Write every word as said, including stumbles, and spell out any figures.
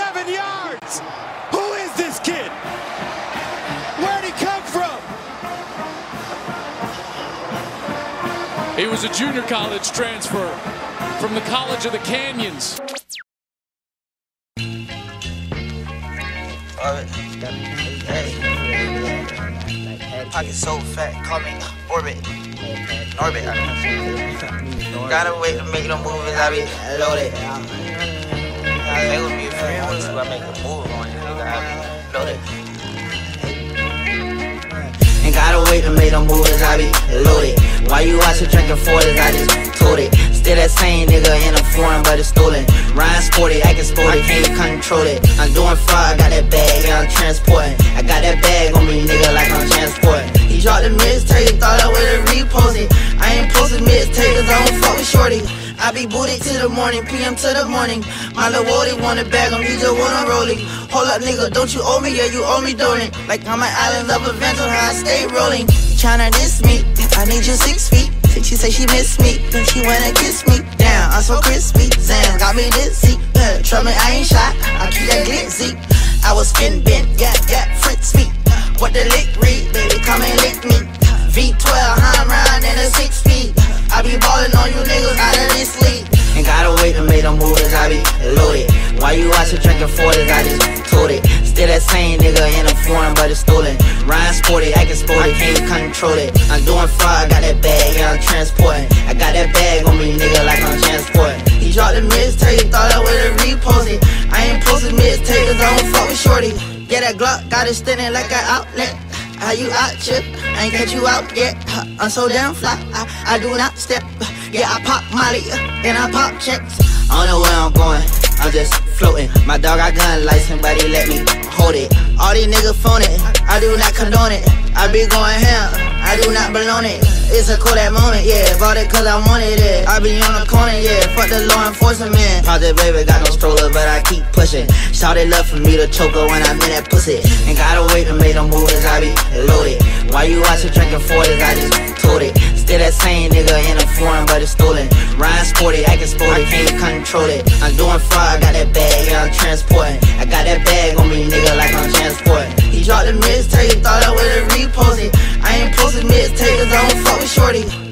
seven yards. Who is this kid? Where'd he come from? He was a junior college transfer from the College of the Canyons. Pocket so fat, call me Orbit. Orbit. Gotta wait to make the movies, I be loaded. I make with me if you want to, I make a move on it, nigga, I be loaded. Ain't gotta wait to make the movies, I be loaded. Why you out here drinking forties, I just told it. Still that same nigga in a foreign, but it's stolen. Ryan sporty, acting sporty, can't control it. I'm doing fraud, I got that bag, yeah, I'm transporting. I got that bag on me, nigga, like I'm transporting. He dropped the mixtape, thought I would've reposted. I ain't posted mixtape, cause I don't fuck with shorty. I be booted to the morning, P M to the morning. My lil' Wody wanna bag him, he just wanna roll it. Hold up, nigga, don't you owe me? Yeah, you owe me, don't it? Like I'm an island of adventure, how I stay rolling. Tryna diss me, I need you six feet. She say she miss me, then she wanna kiss me. Damn, I'm so crispy, Sam got me dizzy. Yeah, trouble me, I ain't shot, I keep that glitzy. I was spin bent, yeah, yeah, Fritz me. What the lick read, baby, come and lick me. V twelve, I'm round in a six speed. I be ballin' on you niggas out of this league. Ain't gotta wait to make them movies, I be loaded. Why you out here drinking forties, I just told it. Still that same nigga in a foreign, but it's stolen. Ryan sporty, acting sporty, can't control it. I'm doing fraud, I got that bag, yeah, I'm transporting. I got that bag on me, nigga, like I'm transporting. He dropped the mixtape, thought I would've reposted. I ain't posted mixtape, cause I don't fuck with shorty. Yeah, that Glock got it standing like an outlet. How you out, chip? I ain't catch you out yet. I'm so damn fly, I, I do not step. Yeah, I pop Molly, then I pop checks. I don't know where I'm going, I'm just floating. My dog got gun license, but he let me hold it. All these niggas phone it, I do not condone it. I be going ham, I do not belong it. It's a cool that moment, yeah, bought it cause I wanted it. I be on the corner, yeah, fuck the law enforcement, man. Project baby got no stroller, but I keep pushing. Shawty love for me to choke her when I'm in that pussy. Ain't gotta wait to make them movies, I be loaded. Why you out here drinking forties, I just told it. Still that same nigga in a foreign, but it's stolen. Ryan sporty, acting sporty, can't control it. I'm doing fraud, I got that bag, yeah, I'm transporting. I got that bag on me, nigga, like I'm transporting. He dropped the mixtape, thought I would've reposted. I ain't posted mixtape, cause I don't fuck with shorty.